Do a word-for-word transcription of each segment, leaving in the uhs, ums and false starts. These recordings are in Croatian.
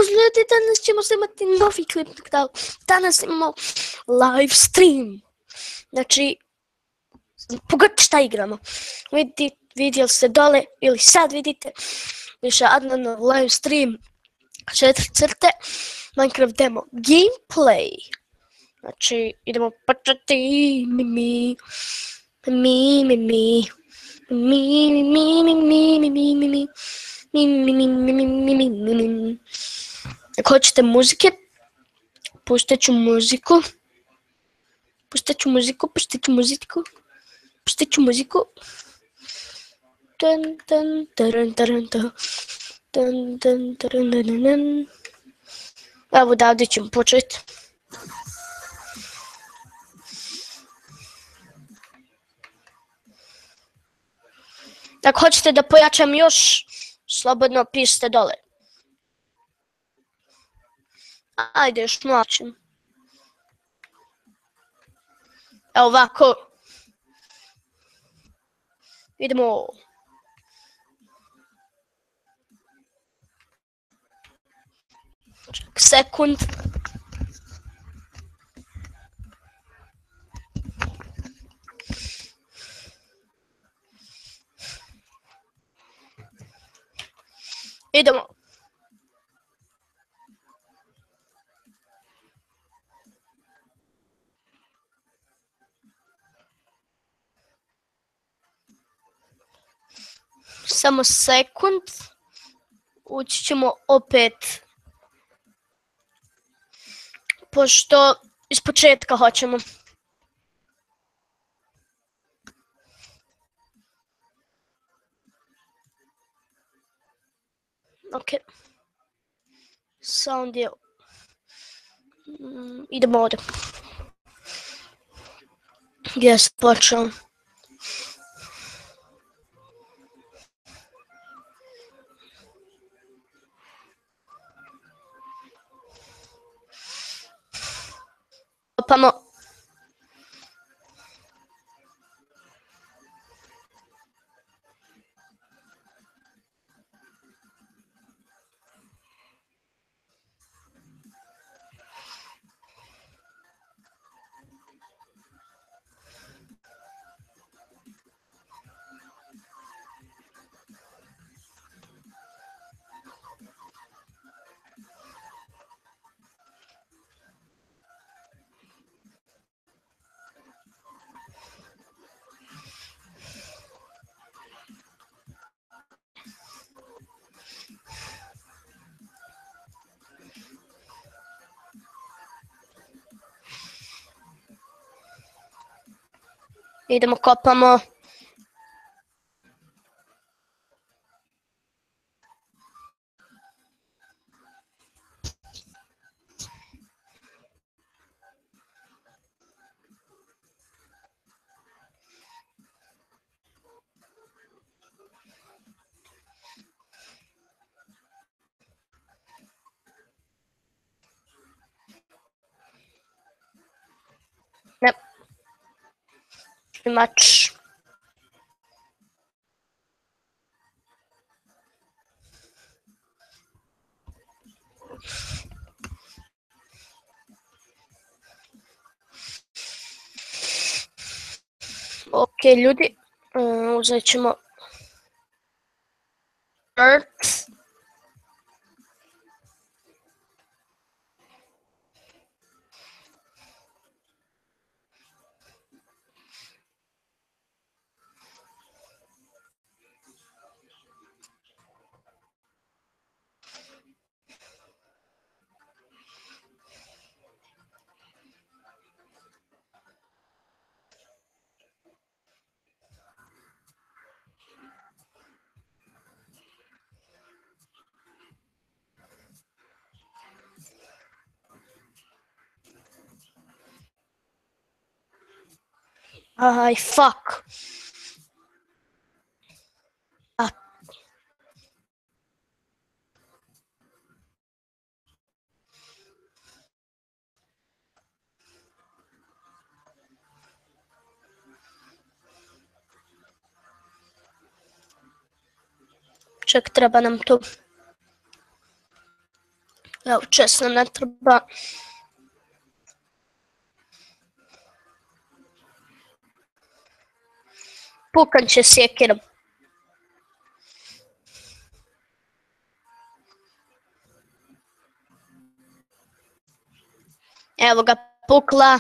Pozdrav ljudi, danas ćemo snimati novi klip na kanalu. Danas imamo live stream. Znači, pogledajte šta igramo. Vidi, vidjeli ste dole ili sad vidite. Više Adnanov live stream. Četiri crte. Minecraft demo gameplay. Znači, idemo početi. Mi, mi. Mi, mi, mi. Mi, mi, mi, mi, mi, mi, mi, mi, mi. Mi, mi, mi, mi, mi, mi, mi, mi, mi. Ako hoćete muzike, pustit ću muziku. Pustit ću muziku, pustit ću muziku. Pustit ću muziku. Dun, dun, dun, dun, dun. Dun, dun, dun, dun, dun. Evo odavde ćemo početi. Ako hoćete da pojačam još, slobodno pišite dole. Ajde, još mlačim. Evo ovako. Idemo. Ček sekund. Idemo. Samo sekund. Ući ćemo opet. Pošto iz početka hoćemo. Ok. Sound je... Mm, idemo ovdje. Gdje sam počeo? Opamo. Idemo kopamo. Ne. Mač. Ok, ljudi, um, uzet ćemo Earth. Aj, fuck. A. Ček, treba nam tu. Evo, česno ne treba. Pukan će sjekirom. Evo ga, pukla.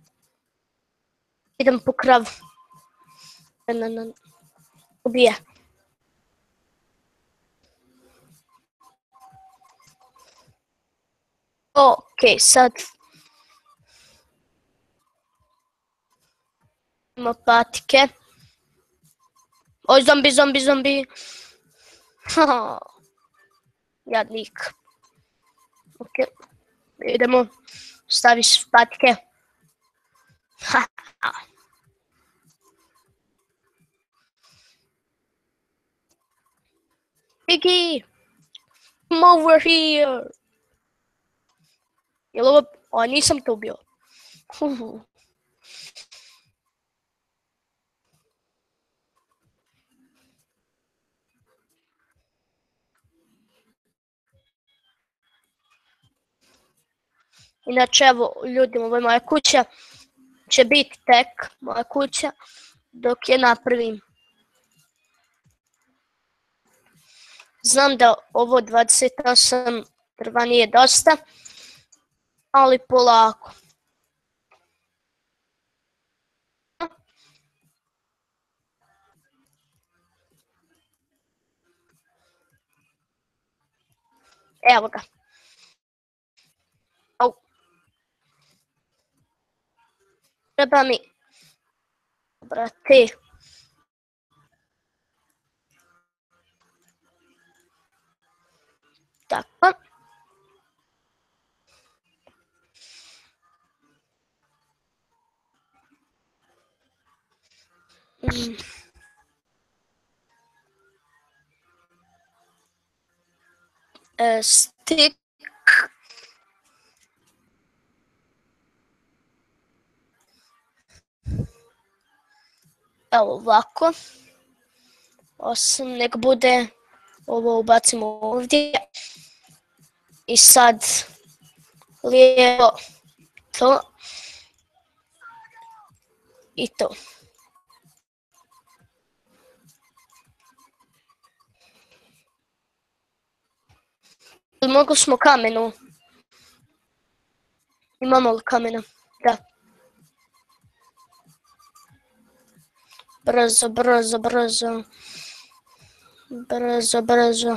Idem po kravu. Ubije. Ok, sad. Ima patike. Oj, zombi, zombi, zombi. Jadnik. Ok, idemo. Staviš patike. Piggy! Come over here! Jel ovo... O, nisam to ubio. Inače, evo, ljudi, ovo je moja kuća. Će biti tek moja kuća dok je napravim. Znam da ovo dvadeset osam drva nije dosta, ali polako. Evo ga. Au. Treba mi... Brate. Tako. Mm. E, stik. Evo ovako. Osim nek bude, ovo ubacimo ovdje. I sad lijevo to. I to. Mogli smo kamenu. Imamo li kamena? Da. Brzo, brzo, brzo. Brzo, brzo.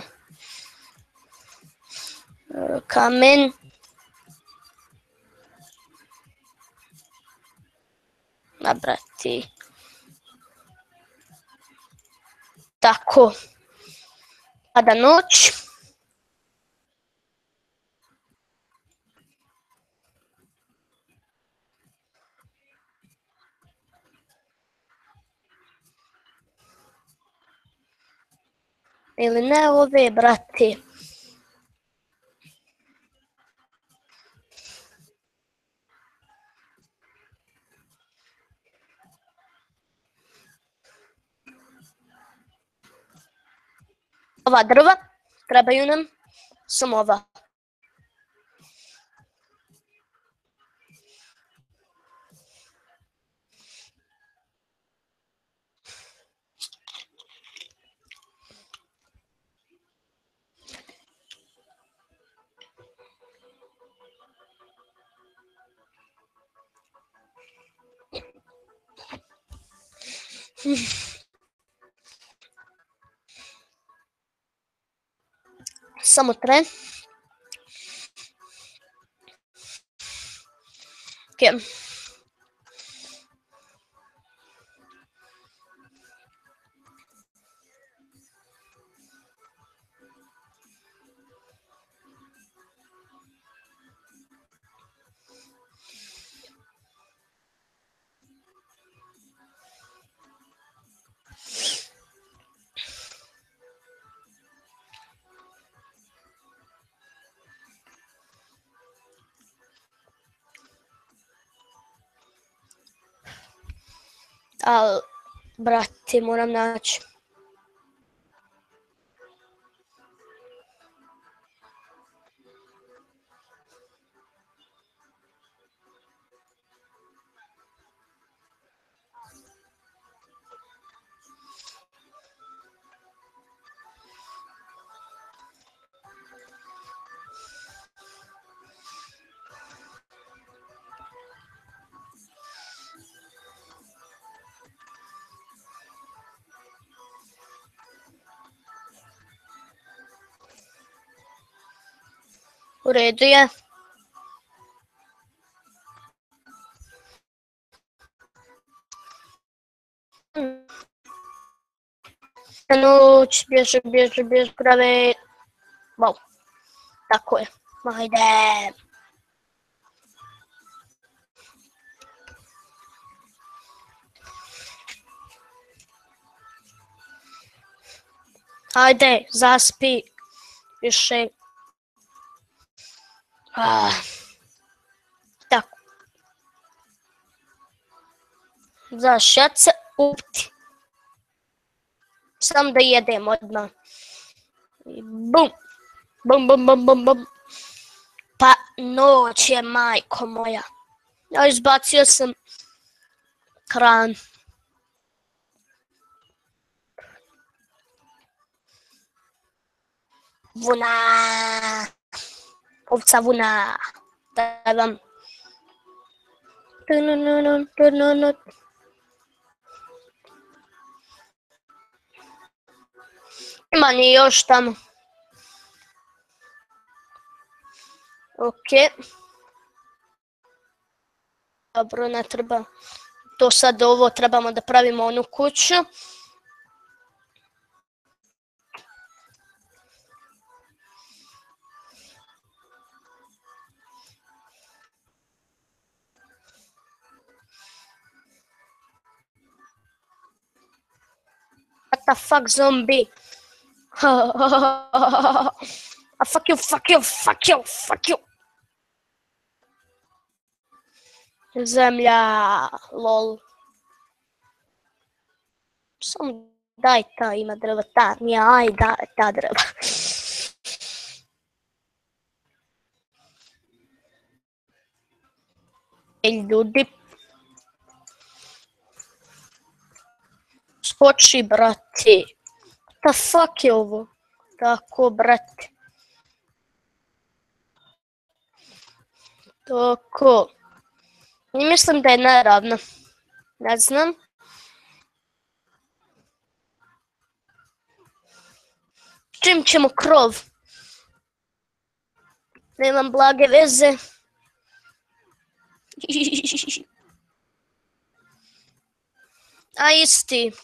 Kamen. Nabrati. Tako. Pada noć. Ili ne ove, brate. Ova drva, trebaju nam samo ova. Samo tren. Okay. Ali, brate, moram naći. U redu je. Noć, bježe, bježe, bježe, krave. Wow, tako je. Ajde. Ajde, zaspi. Više. Ah. Tako. Znaš, ja se upti. Sam da jedem odmah. Bum. Bum, bum, bum, bum, bum. Pa noć je, majko moja. Ja izbacio sam kran. Vuna. Ovca vuna. Da vam. Ima ni još tamo. Ok. Dobro, ne treba. To sad ovo trebamo da pravimo onu kuću. What the fuck, zombie? A fuck you, fuck you, fuck you, fuck you. Zemlja, lol. Samo daj ta ima drva, ta, nije, aj daj ta drva. Ej ljudi. Skoči, brati. What the fuck je ovo? Tako, brati. Tako. I mislim da je neravno. Ne znam. S čim ćemo krov? Nemam blage veze. A isti.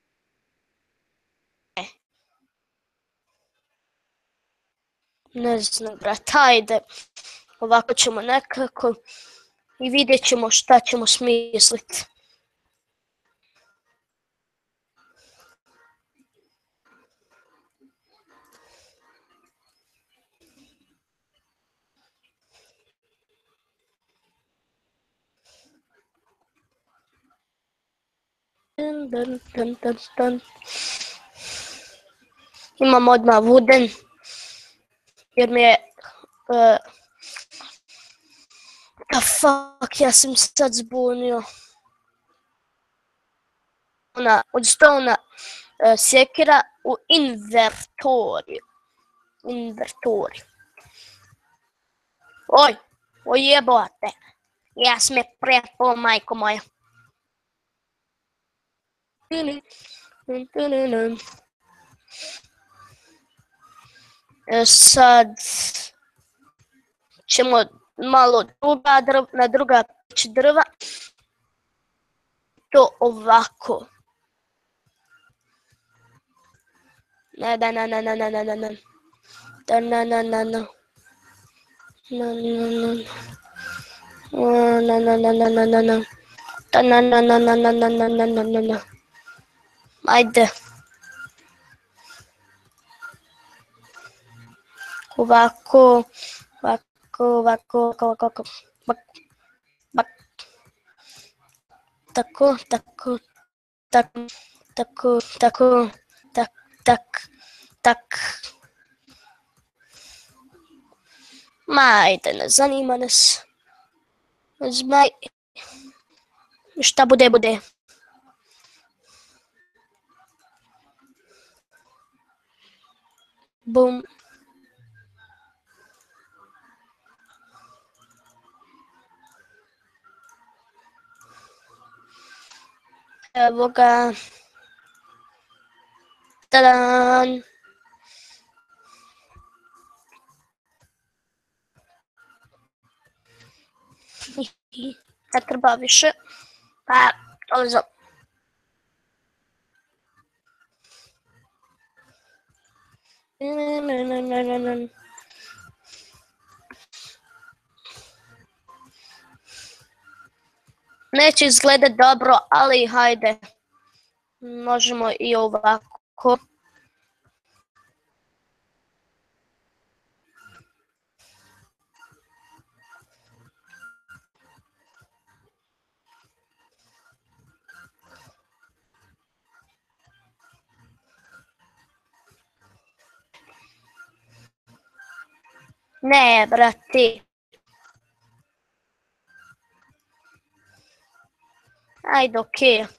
Ne znam, brat, ajde. Ovako ćemo nekako i vidjet ćemo šta ćemo smisliti. Dun, dun, dun, dun, dun. Imam odmah wooden, jer mi je... Uh, a fuck, ja sam sad zbunio. Ona, od stona uh, sjekira u invertoriju. Invertoriju. Oj, oj jebote. Ja sam je prepo, majko moja. E, sad ćemo malo druga drva, na druga peć drva. To ovako. Ne, da, na, na, na, na, na, na, na. Da, na, na, na, na. Na, na, na. Na, na, na, na, na, na, na. Da, na, na, na, na, na, na, na, na, na, na, na. Ajde. Ovako, ovako, ovako, ovako, ovako, bak, bak. Tako, tako, tak, tako, tako, tak, tak, tak. Ma, ajde, ne zanima nas. Zmaj. Šta bude, bude. Bum. Evo ga. Tadan. Ne treba više. Pa, olizo. Neće izgledat dobro, ali hajde. Možemo i ovako. Ne, brati. Ajde, okej. Okay.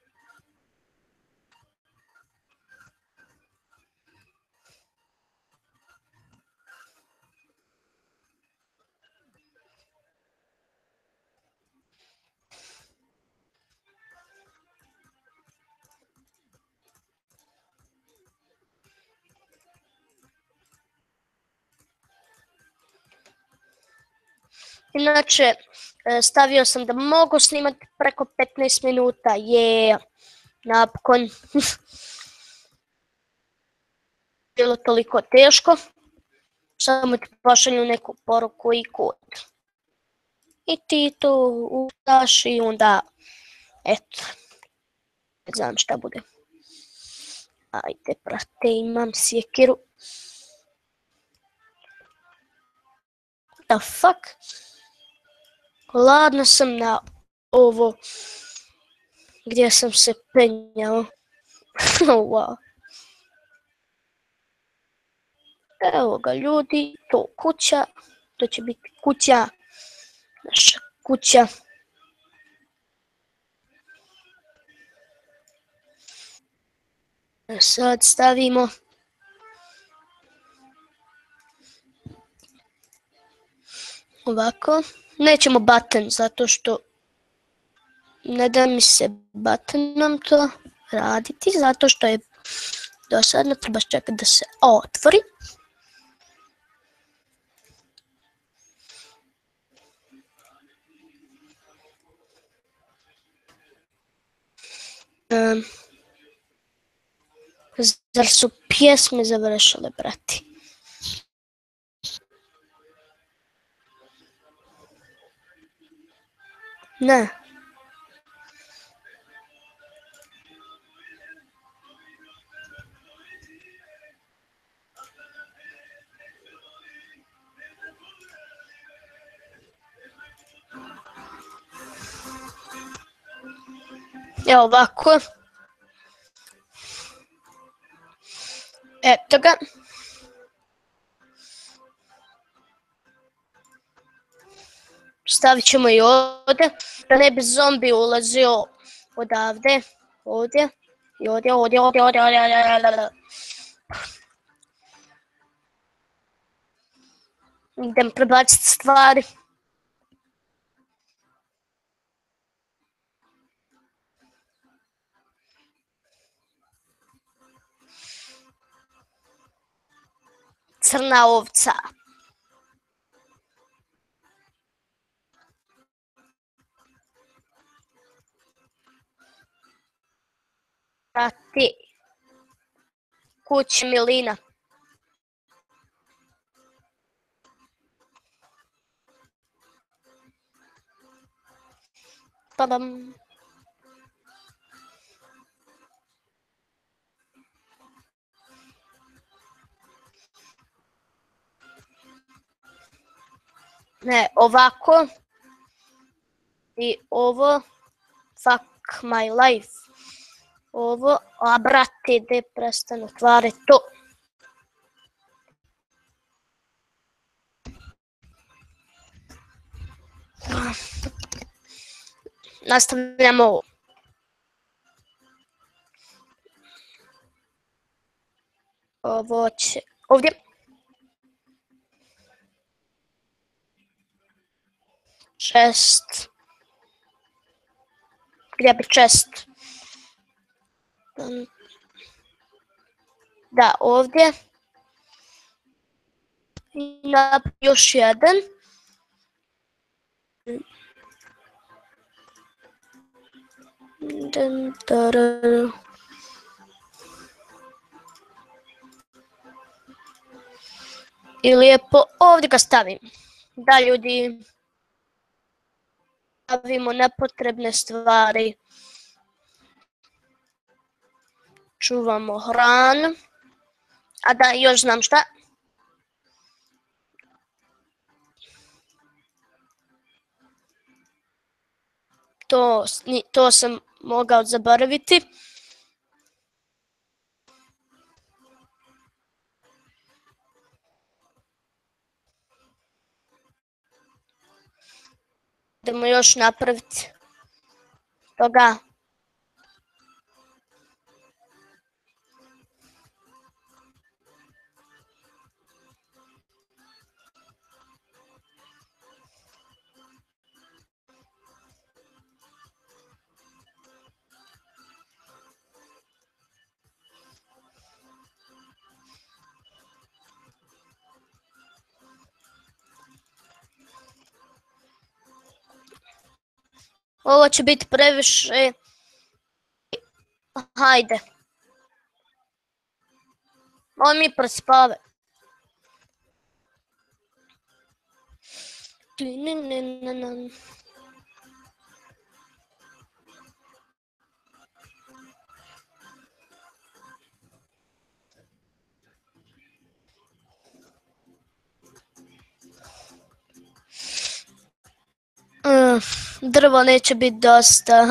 Inače, stavio sam da mogu snimati preko petnaest minuta, je napokon. Bilo toliko teško, samo ti pošalju neku poruku i kod. I ti to udaš i onda, eto, ne znam šta bude. Ajde, brate, imam sjekiru. The fuck? Ladno sam na ovo gdje sam se penjao. Wow. Evo ga ljudi, to kuća, to će biti kuća, naša kuća. Sad stavimo ovako. Nećemo button zato što ne da mi se buttonom to raditi, zato što je dosadno, trebaš čekati da se otvori. Um, zar su pjesme završile, brati? Ne. Evo ovako. Eto ga. Stavit ćemo i ovdje, da ne bi zombi ulazio odavde, ovdje, i ovdje, ovdje, ovdje, ovdje, ovdje, ovdje. Idem prebaciti stvari. Crna ovca. Brati. Kuća Milina. Padam. Ne, ovako. I ovo. Fuck my life. Ovo, a brate, de prestanu tvare to. Nastavljamo ovo. Ovo će, ovdje. Chest. Gdje bi chest? Da, ovdje. I još jedan. Dun, tarara. I lijepo ovdje ga stavim. Da, ljudi, stavimo nepotrebne stvari. Čuvamo hranu. A da, još znam šta. To, to sam mogao zaboraviti. Idemo još napraviti toga. Ovo će biti previše. Hajde. Ovo mi prospave. Mm, drvo neće biti dosta.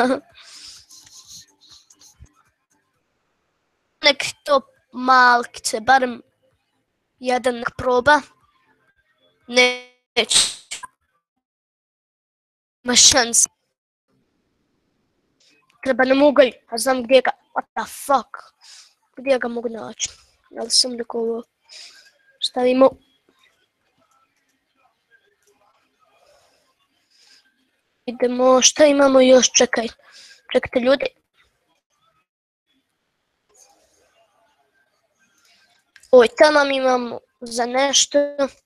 Nek to malkice, barem jedan nek proba. Neće. Ma šans. Treba nam ugalj, a znam gdje ga, what the fuck. Gdje ga mogu naći? Ali sam da ovo stavimo. Idemo, šta imamo još, čekaj. Čekajte ljudi. Oj, tamo imamo za nešto.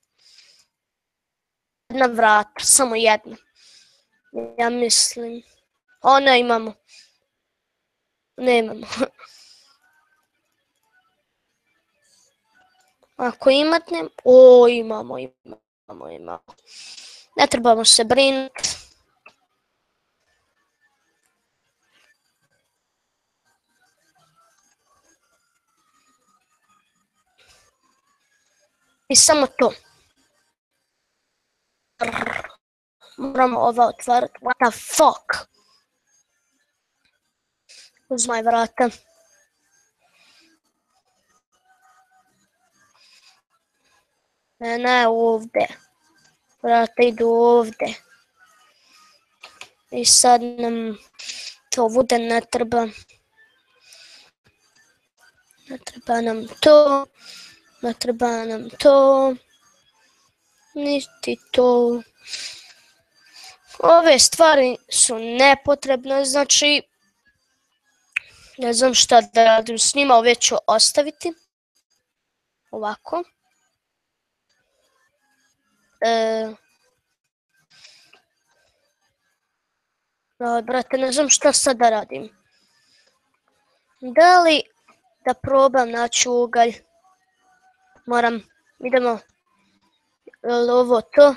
Jedna vrata, samo jedna. Ja mislim. O, ne imamo. Ne imamo. Ako imate, o, imamo, imamo, imamo. Ne trebamo se brinuti. I samo to. Moramo ova otvarati. What the fuck? Uzmaj vrata. Ne, ne, ovdje. Vrata idu ovdje. I sad nam to vode ne treba. Ne treba nam to. Ne treba nam to. Niti to. Ove stvari su nepotrebne, znači ne znam šta da radim s njima, ove ću ostaviti. Ovako. E... No, brate, ne znam šta sad da radim. Da li da probam naći ugalj? Moram, idemo. Je li ovo to?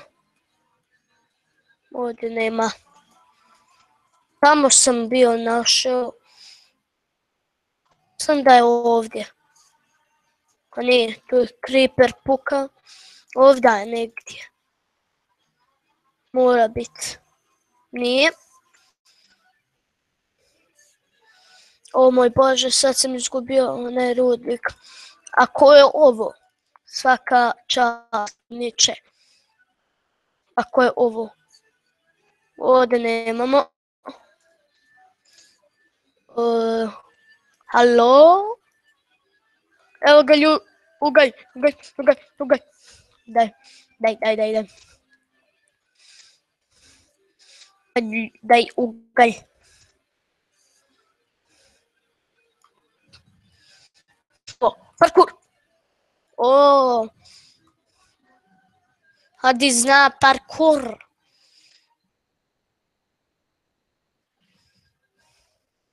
Ovdje nema. Tamo sam bio našao. Sam da je ovdje. A nije, tu je creeper puka. Ovdje je negdje. Mora biti. Nije. O moj Bože, sad sam izgubio onaj rudnik. A ko je ovo? Svaka čast, niče. A ko je ovo? Ovdje nemamo. Uh, halo? Evo ga lju... Ugalj, ugalj, ugalj, ugalj. Daj, daj, daj, daj, daj. Daj ugalj. O, parkour. O. Hadi zna parkour.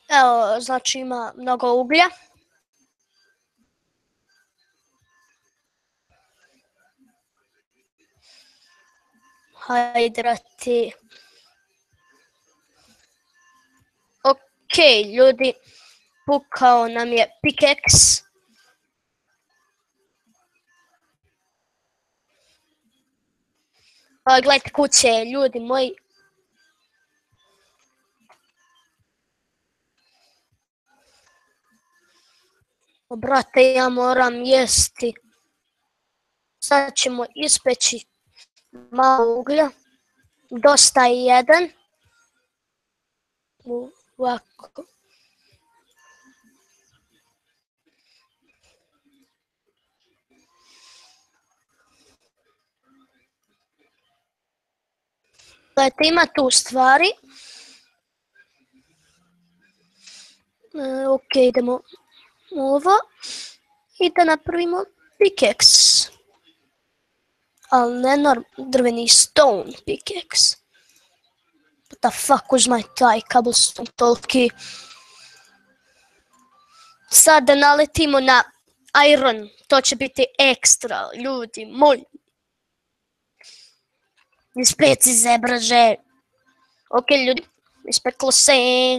Evo, znači ima mnogo uglja. Hidrati. Ok, ljudi, pukao nam je pickaxe. A, gledajte kuće, ljudi moji. O, brate, ja moram jesti. Sad ćemo ispeći malo uglja. Dosta je jedan. Ovako. Gledajte, ima tu stvari. E, ok, idemo ovo. I da napravimo pickaxe. Ali ne norm, drveni stone pickaxe. What the fuck, uzmaj taj cobblestone toliki. Sad da naletimo na iron, to će biti ekstra, ljudi moji. Ispeci zebraže. Ok, ljudi, ispeklo se.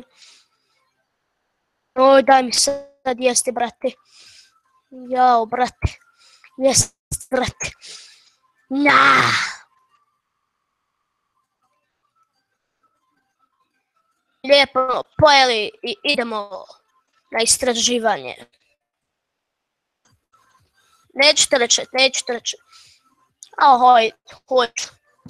Oj, daj mi sad jesti, brate. Jao, brate. Jesti, brate. Na! Lijepo pojeli i idemo na istraživanje. Neću trčat, neću trčat. Ahoj, hoću.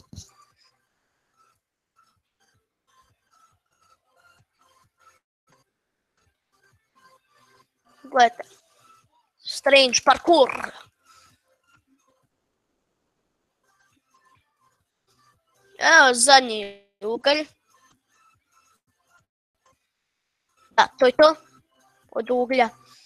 Gledajte. Strange parkour. Evo zadnji ugalj. Da, to je to. Od uglja.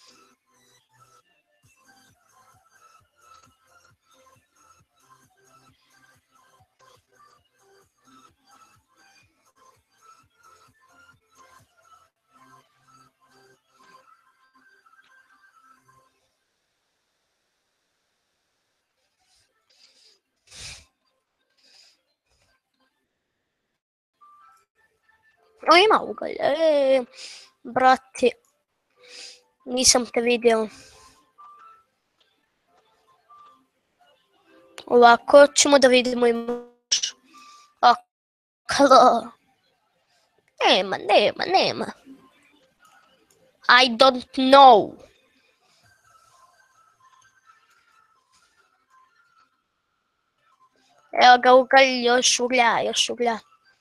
O, ima ugalj. E, brate. Nisam te vidio. Ovako ćemo da vidimo imaš. Aklo. Nema, nema, nema. I don't know. Evo ga ugalj, još uglja, još uglja.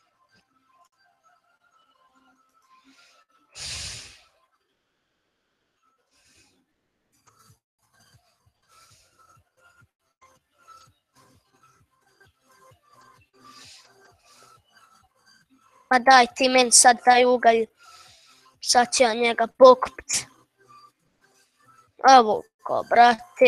Ma daj ti meni sad taj ugalj. Sad ću ja njega pokupt. Evo ga, brate.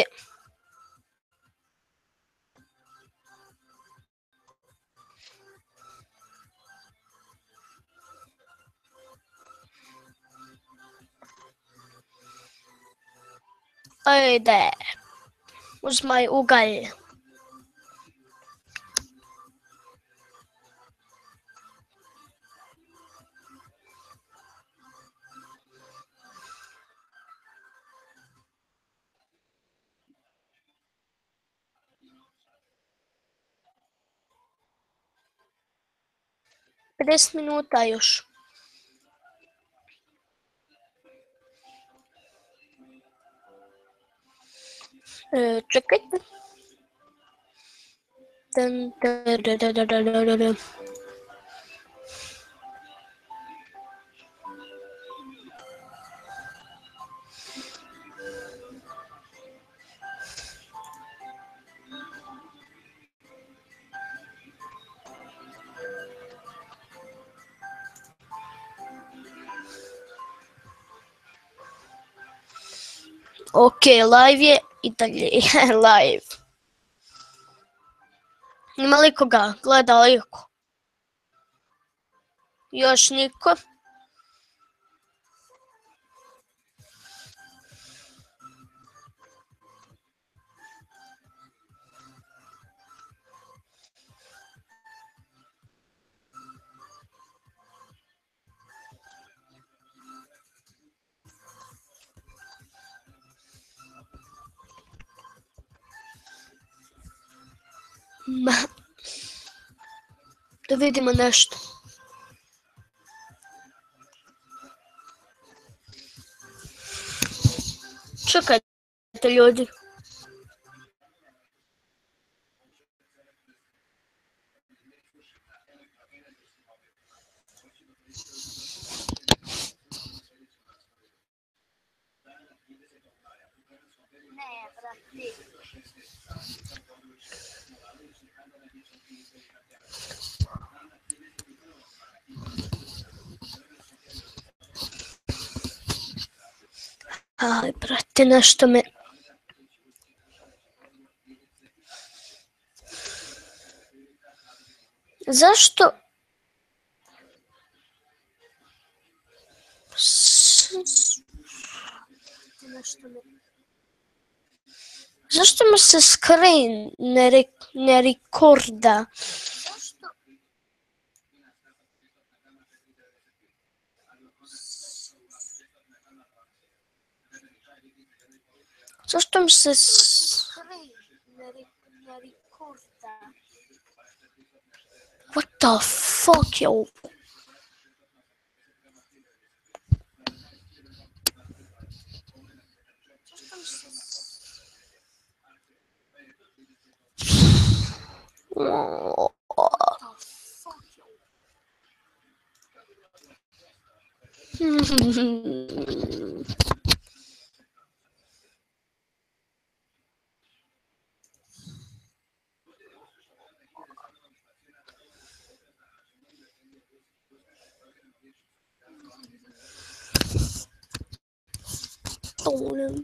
Ajde. Uzmaj ugalj. pedeset minuta još. E, čekajte. Dun, dun, dun, dun, dun, dun, dun, dun. Ok, live je i dalje live. Ima li koga? Gleda li ko? Još niko? Ma, da vidimo nešto. Čekajte ljudi. Aj, brate, nešto me... Zašto? Zašto mi se screen ne, re, ne rekorda? Zašto mi se screen ne, re, ne rekorda? What the fuck je ovo? Oh. Stolen.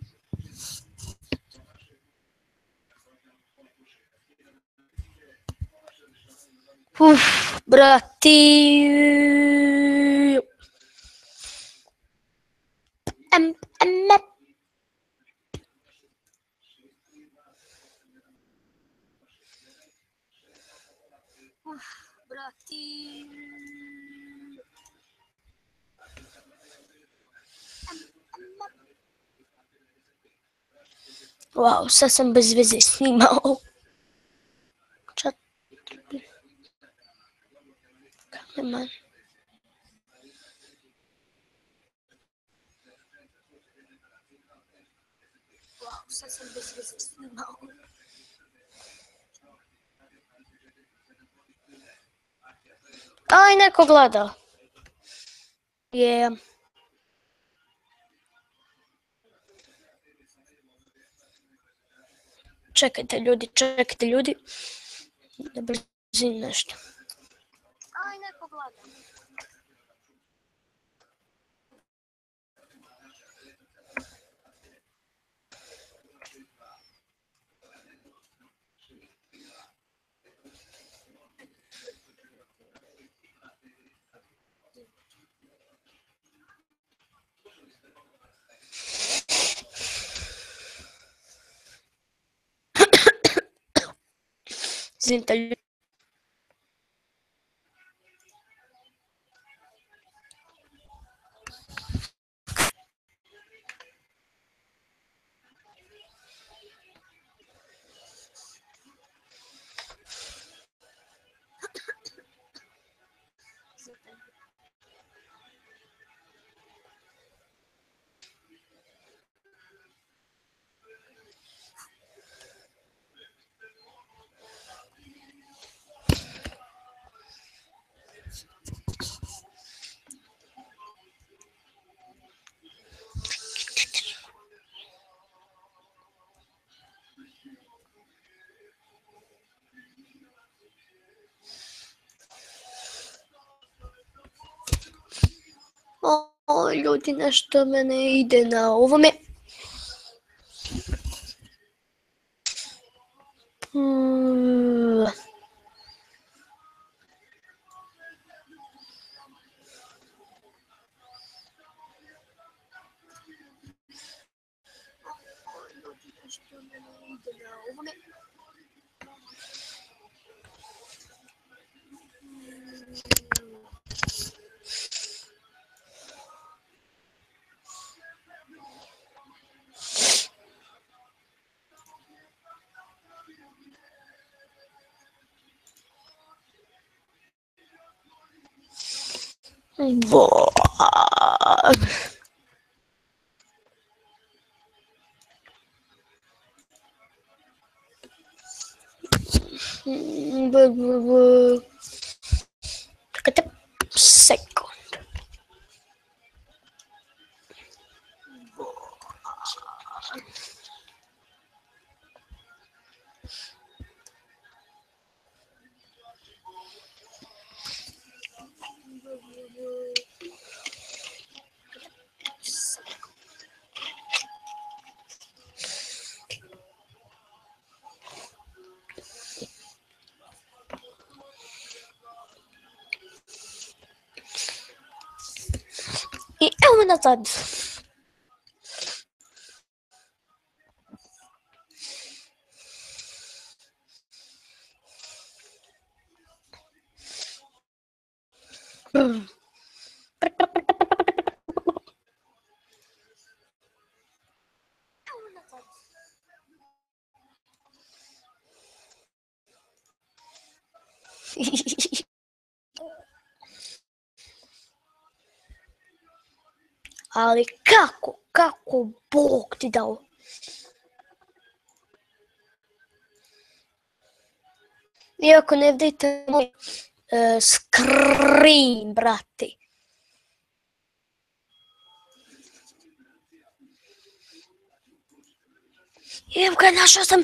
Uf, brati. Em, em, em. Uf, brati. Wow, sad sam bez veze snimao. Čat. Kameman. Wow, sad sam bez veze snimao. Aj, neko gleda. Je. Yeah. Čekajte ljudi, čekajte ljudi. Da brzim nešto. Aj, neko gleda. Zinta ljudi. O, ljudi, nešto mene ide na ovome. Hmm. Bo- bu- bu- bu- Čekajte sekund. I evo nazad. Ali kako, kako Bog ti dao? Iako ne vidite moj uh, screen, brate. Evo ga, našao sam.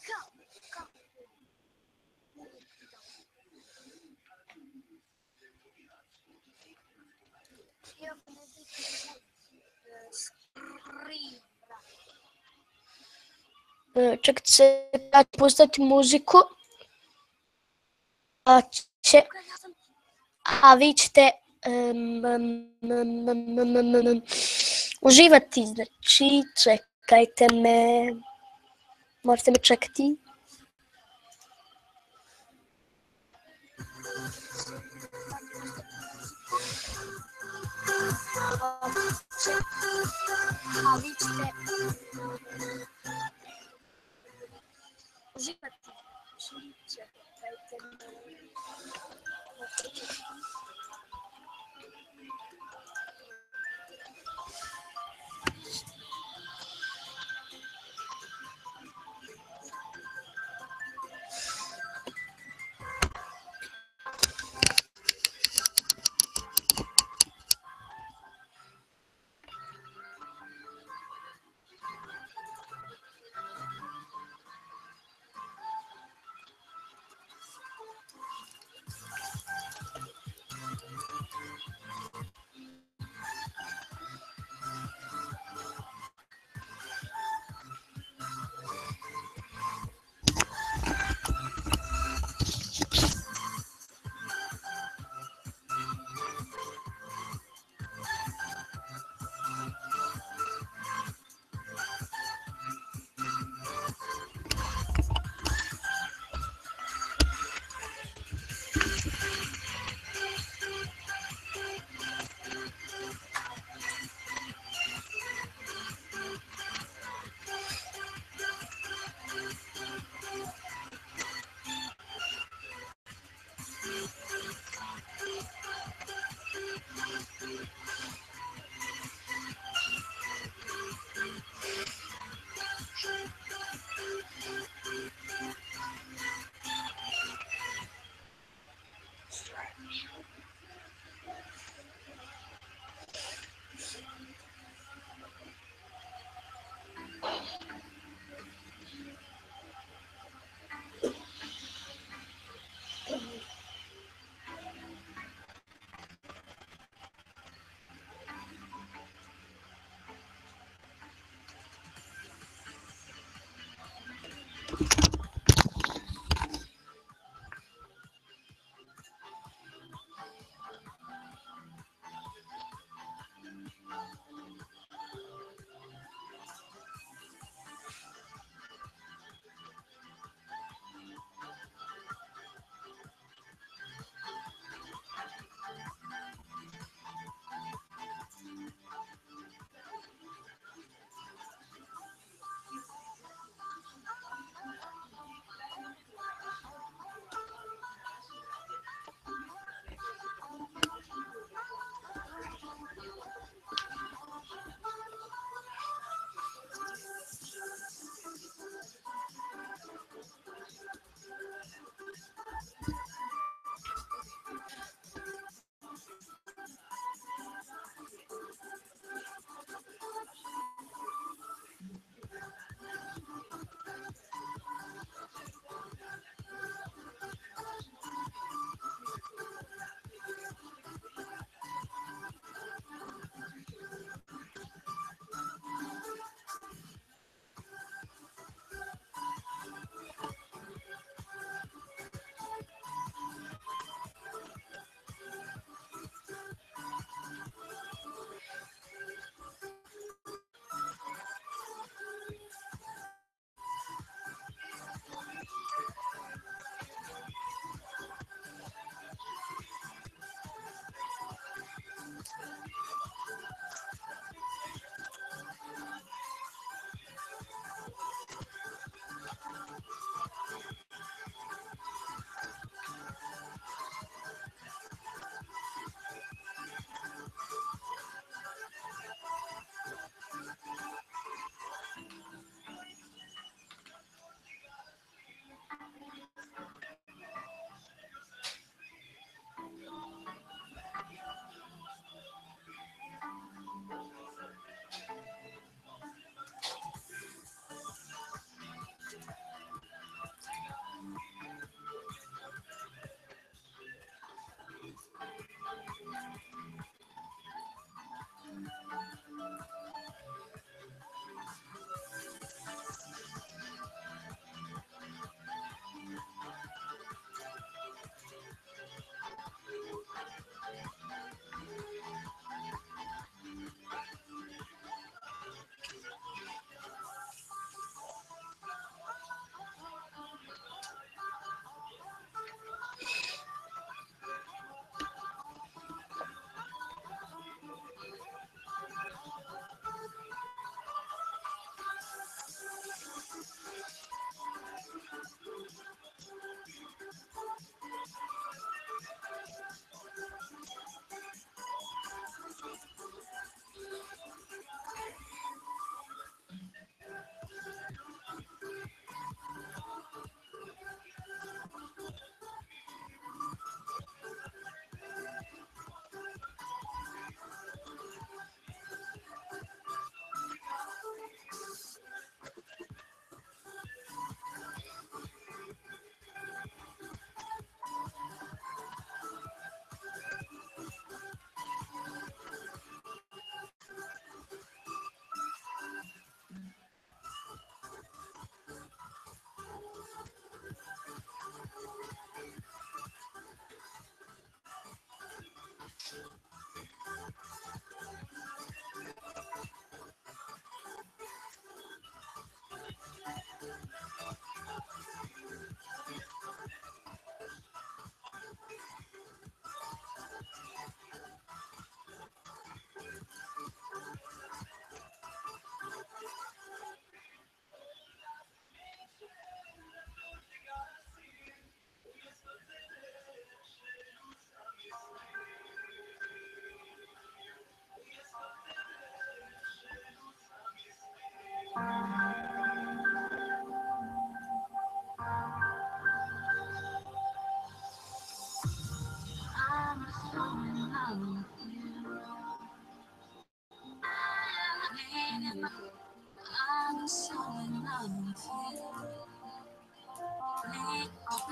Uh, čekajte se, ja ću pustiti muziku. A, će, a vi ćete um, um, um, um, um, um, um, uživati, znači čekajte me, morate me čekati. A vi ćete uživati, znači čekajte me.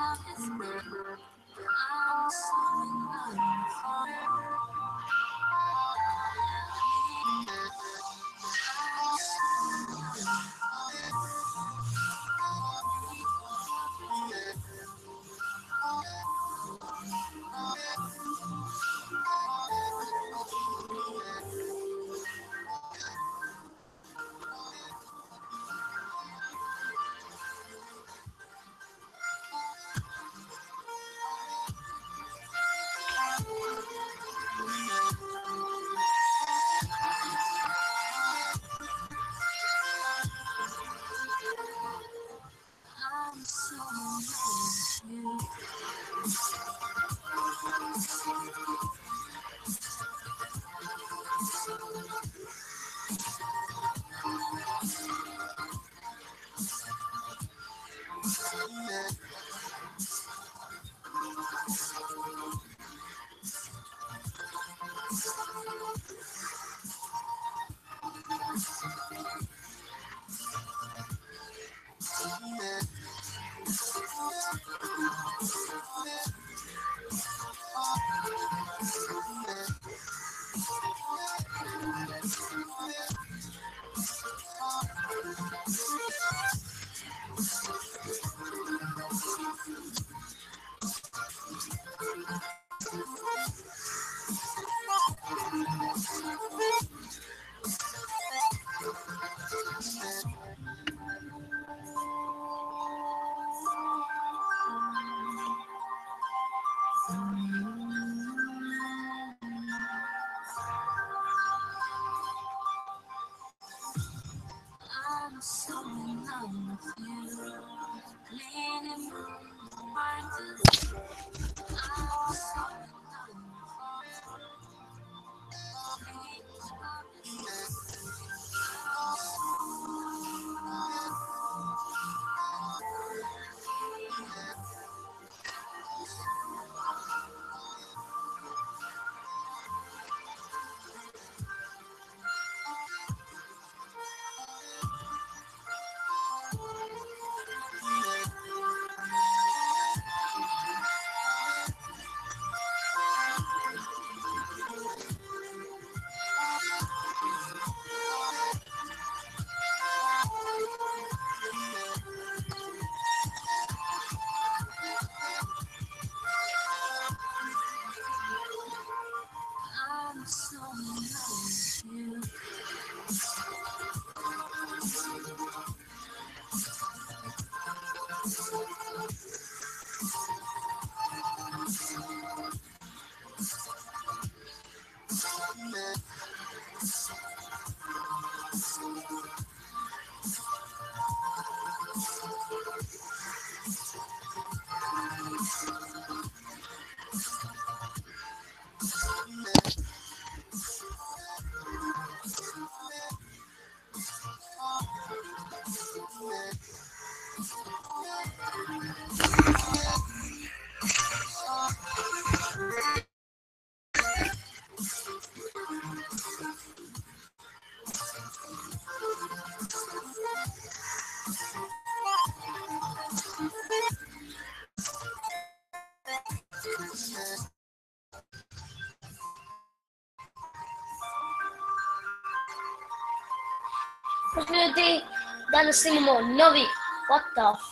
Ljudi, danas imamo novi, what the